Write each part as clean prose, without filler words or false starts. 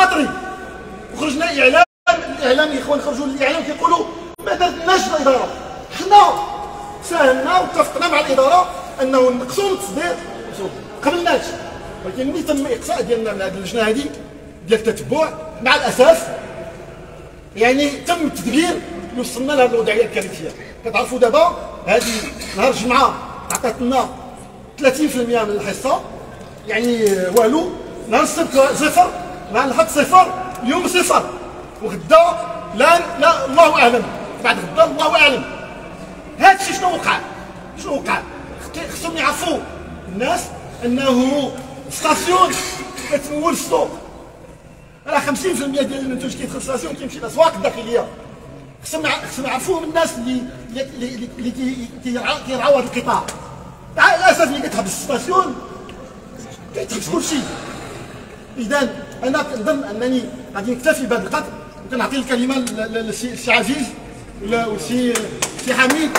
بدري وخرجنا اعلام، الاعلام يا اخوان خرجوا للاعلام كيقولوا ما درناش الاداره. حنا ساهمنا واتفقنا مع الاداره انه نقصوا التصدير قبلناش، ولكن ملي تم اقصاء ديالنا من هذه اللجنه هذه ديال التتبع مع الاسف يعني تم التدبير اللي وصلنا لهذه الوضعيه الكارثيه. كتعرفوا دابا هذه نهار الجمعه عطات لنا 30% من الحصه، يعني والو. نهار السبت صفر، نهار الاحد صفر، اليوم صفر، وغدا لا الله اعلم، بعد غدا الله اعلم. هذا الشيء شنو وقع؟ شنو وقع؟ خصهم يعرفوا الناس انه ستاسيون كتمول السوق، راه 50% ديال المنتوج كيدخل الستاسيون كيمشي للاسواق الداخليه. خصهم يعرفوهم الناس اللي كيرعاو هذا القطاع. مع الاسف ملي كتحبس الستاسيون كيتحبس كلشي. اذا انا كنظن انني غادي نكتفي بهذا القدر، وكنعطي الكلمه للسي عزيز ولا والسي حميد.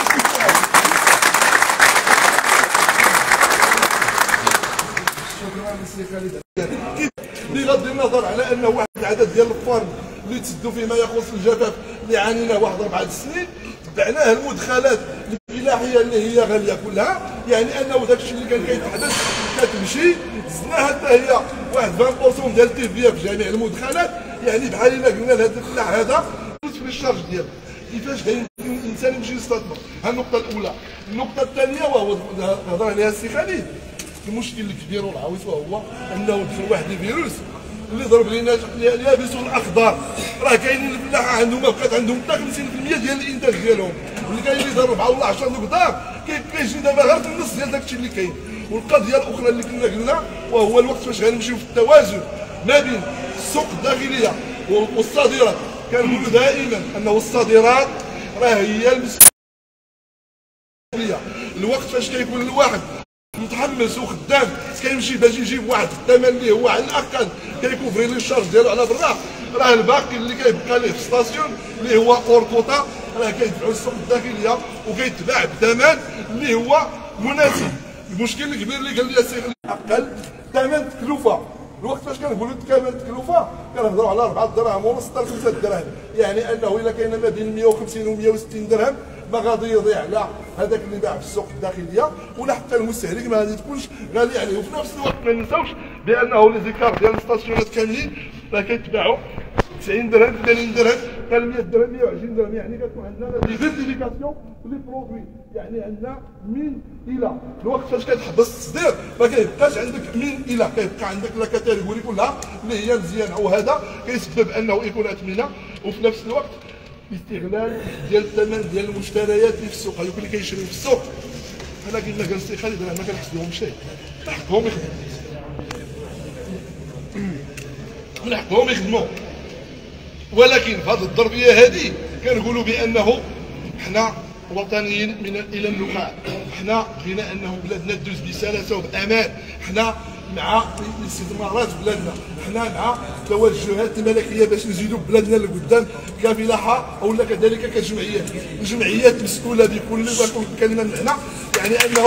شكرا للسي خالد. بغض النظر على انه واحد العدد ديال الفارم اللي تسدوا فيما يخص الجفاف اللي عانيناه واحد 4 سنين، تبعناه المدخلات الفلاحيه اللي هي غاليه كلها، يعني انه داك الشيء اللي كان كيتحدث كتمشي، زدناها حتى هي واحد 20% ديال التيفيا في جميع المدخلات. يعني بحال الا قلنا لهذا الفلاح هذا في الشارج ديالو كيفاش غيمكن الانسان يمشي يستثمر. ها النقطه الاولى. النقطه الثانيه وهو هضر عليها السي خالد، المشكل الكبير والعويص وهو انه دخل واحد الفيروس اللي ضرب لينا اليابس والاخضر. راه كاينين الفلاحه عندهم ما بقات عندهم حتى 50% ديال الانتاج ديالهم، واللي كاين اللي ضرب على الله 10 نقطه كيجي دابا غير في النص ديال داك الشيء اللي كاين. والقضيه الاخرى اللي كنا قلنا وهو الوقت فاش غنمشيو في التوازن ما بين السوق الداخليه والصادرات. كنقولوا دائما انه الصادرات راه هي المسؤوليه. الوقت فاش كيكون الواحد متحمس وخدام كيمشي باش يجيب واحد الثمن اللي هو على الاقل كيكوفري لي الشارج ديالو على برا، راه الباقي اللي كيبقى ليه في الستاسيون اللي هو اور كوطا راه كيدفعوا السوق الداخليه وكيتباع بثمن اللي هو مناسب. المشكل الكبير اللي قال لي السي اقل ثمن تكلفه. الوقت فاش كنقولوا ثمن تكلفه كنهضروا على 4 دراهم ونص حتى 5 دراهم، يعني انه الا كاين ما بين 150 و 160 درهم ما غادي يضيع لا هذاك اللي باع في السوق الداخليه ولا حتى المستهلك ما غادي تكونش غالي عليه. وفي نفس الوقت ما ننساوش بانه لي زيكار ديال الستاسيونات كاملين راه كيتباعوا 90 درهم 80 درهم حتى 100 درهم 120 درهم. يعني كتكون عندنا ديفيرسيفيكاسيون في لي برودوي، يعني عندنا من الى. الوقت فاش كتحبس التصدير ما كيبقاش عندك من الى، كيبقى عندك لا كاتيجوري كلها اللي هي مزيانه، وهذا كيسبب انه يكون اثمنه. وفي نفس الوقت استغلال ديال الثمن ديال المشتريات اللي في السوق. هذوك اللي كيشريو في السوق حنا قلنا قال السي خالد راه ما كنحسبوهم شيء، من حقهم يخدموا، من حقهم يخدموا. ولكن في هذه الضربيه هذه كنقولوا بانه حنا وطنيين من الى النخاع. حنا بغينا انه بلادنا تدوز بسلاسه وبامان، حنا مع الاستثمارات في بلادنا، حنا مع التوجهات الملكيه باش نزيدوا بلادنا لقدام كفلاحه او كذلك كجمعيات. الجمعيات مسؤوله بكل كلمه من هنا، يعني انه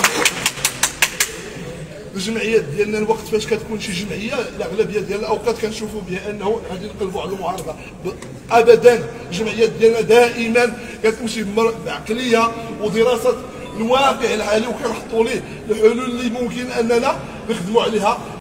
الجمعيات ديالنا الوقت فاش كتكون شي جمعيه الاغلبيه ديال الاوقات كنشوفوا بها انه غادي نقلبوا على المعارضه. ابدا، الجمعيات ديالنا دائما كتمشي بعقليه ودراسه الواقع الحالي وكنحطوا ليه الحلول اللي ممكن اننا نخدموا عليها.